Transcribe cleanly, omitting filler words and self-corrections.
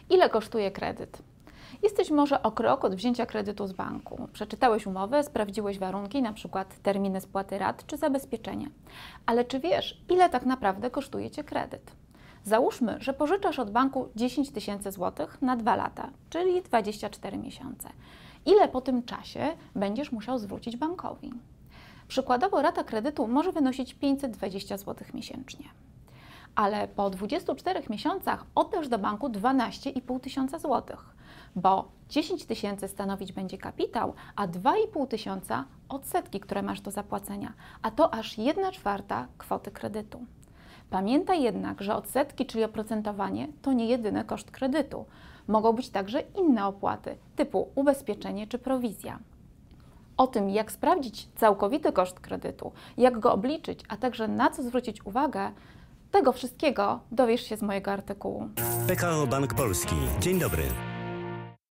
Ile kosztuje kredyt? Jesteś może o krok od wzięcia kredytu z banku. Przeczytałeś umowę, sprawdziłeś warunki, np. terminy spłaty rat czy zabezpieczenie. Ale czy wiesz, ile tak naprawdę kosztuje Cię kredyt? Załóżmy, że pożyczasz od banku 10 tysięcy złotych na 2 lata, czyli 24 miesiące. Ile po tym czasie będziesz musiał zwrócić bankowi? Przykładowo rata kredytu może wynosić 520 zł miesięcznie. Ale po 24 miesiącach oddasz do banku 12,5 tysiąca złotych, bo 10 tysięcy stanowić będzie kapitał, a 2,5 tysiąca odsetki, które masz do zapłacenia, a to aż 1/4 kwoty kredytu. Pamiętaj jednak, że odsetki, czyli oprocentowanie, to nie jedyny koszt kredytu. Mogą być także inne opłaty, typu ubezpieczenie czy prowizja. O tym, jak sprawdzić całkowity koszt kredytu, jak go obliczyć, a także na co zwrócić uwagę, tego wszystkiego dowiesz się z mojego artykułu. PKO Bank Polski. Dzień dobry.